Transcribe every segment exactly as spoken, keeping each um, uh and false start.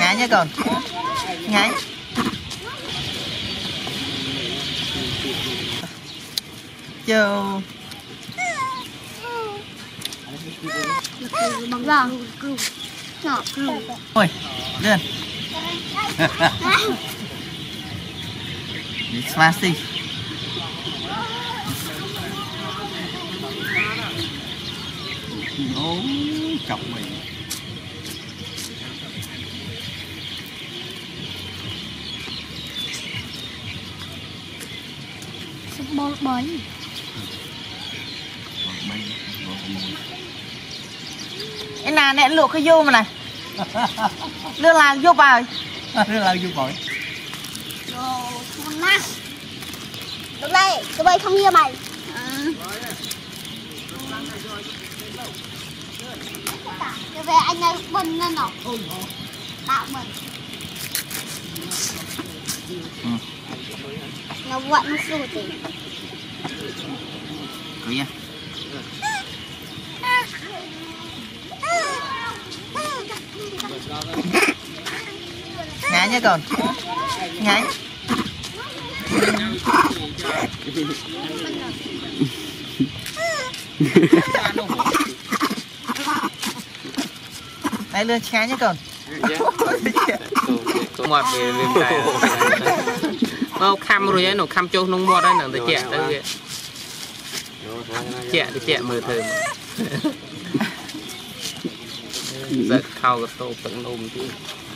Ngái nhá con. Ngái. Châu. Vâng. Nhỏ. Ôi, lên. Smashy. Ố, chọc mình. Bol bánh. Cái nào nè luộc cái vô mà này. Đưa là vô vào. Đưa là vô bội. Đồ ngon nát. Được đây, tụi bay không như mày. Đưa về anh ơi, bần lên nó. Tạo mình. Nó quặn nó sụt thì. Cứ nha. Ngái nhá con. Ngái. Đây lươn ngái nhá con. Mọt về lên tay. Ô khăm rồi ấy, nó khăm châu nông mọt đấy, nó tới chẹ tới chẹ tới chẹ mười thơm. Giật khâu cái tô tận nôm chứ.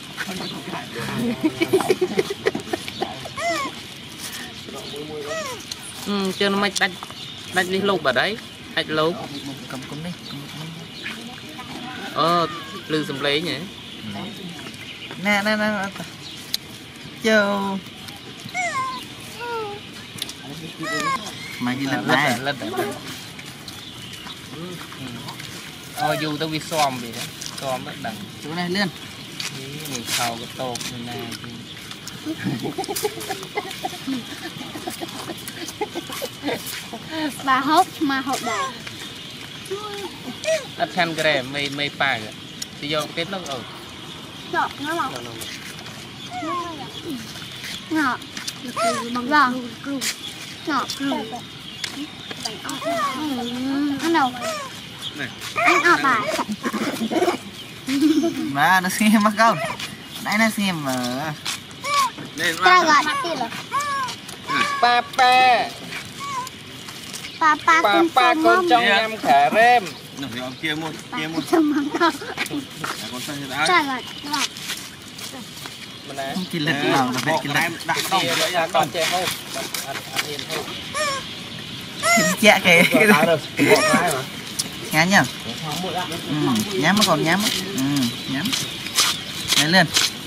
Ừ, cho nó mới đánh đánh đi lục ở đấy, đánh lục. Cầm cúm đi. Ờ, lư xâm lấy nhỉ. Nè nè nè. Châu. Mày đi lật này. Lật lật. Ôi dù tao bị xòm vậy đó. Xòm rất đằng. Chỗ này lươn. Mình khâu cái tô như này. Bà hốt mà hốt đại. Đặt khăn cái này mây mây phai rồi. Thì do cái nó ở. Nhỏ, nó lọc. Nhỏ. Vâng. Nhỏ. Ăn đâu? Anh ở bà. Mà nó xem mắc không? Nãy nó xem mà. Ta gọi nó tiền rồi. Papa. Papa con Papa con trong em khả rem. Nó phải ông kia một, kia một. Con Con sao thế đó? ta gọi nó gọi. Mình nè. Cái lật nào nó phải cái lật. Đặt con. Đây là con chè hộp. Ăn hiền hộp. Cái chẹ kìa. Đặt được. Bỏ cái mà. Ngái nhá. Ừ, nhám mà còn nhám. Ừ, nhám. Đấy lên.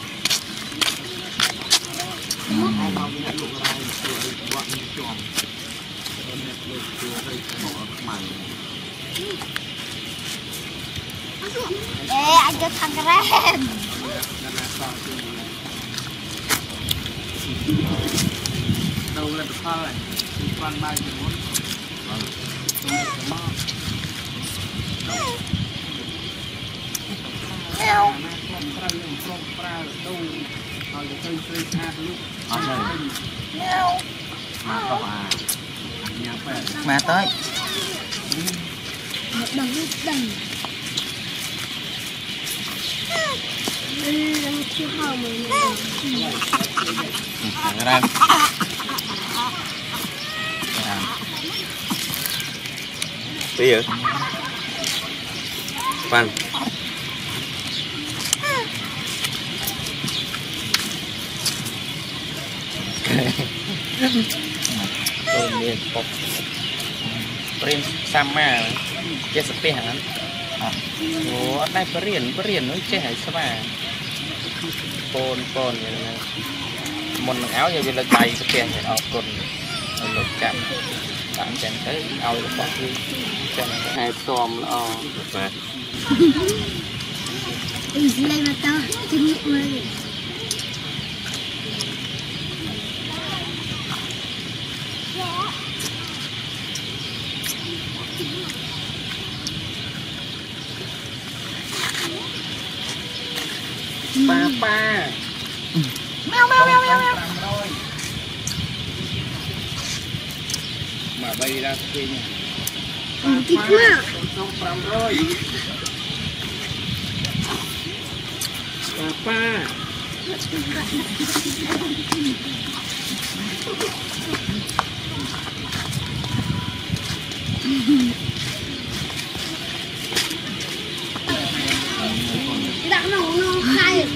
Ê, anh cho thằng rem. Đâu là được pha này. Quan bay thì muốn. Mèo. Mèo. Mà tới. Một đằng một đằng. Đây là một chiếc hào mới này. Thằng ra. Bây giờ. Phan. Tôi miền Bắc. Prince Sama. Chết sắp tiền hả? Ủa, ở đây có riêng, có riêng nó chết hay sao mà? Pôn, pôn vậy này. Một lần áo như vậy là đầy sắp tiền thì họ còn lột chạm. Bạn chẳng tới áo là bọc đi. Chẳng hai xòm là o. Mà. Ý lên mà tao chân nhị mà đi. ป้าป้าแมวแมวแมวแมวแมว mà bay ra kia nha กินมาก xong tám rồiป้าป้า đặt nó nó khai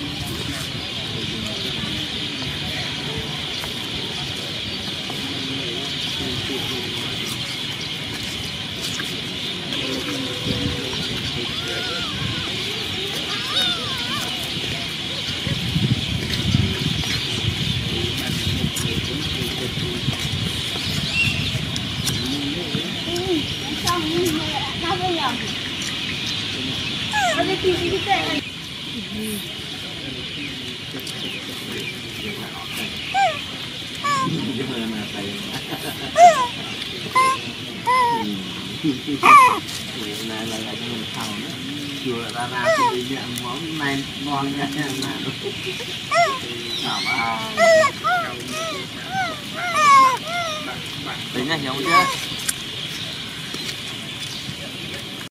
này là lại cho mình thầu nữa chùa ra ra thì đi nhận món này ngon nha nào nào mà tính là hiểu chưa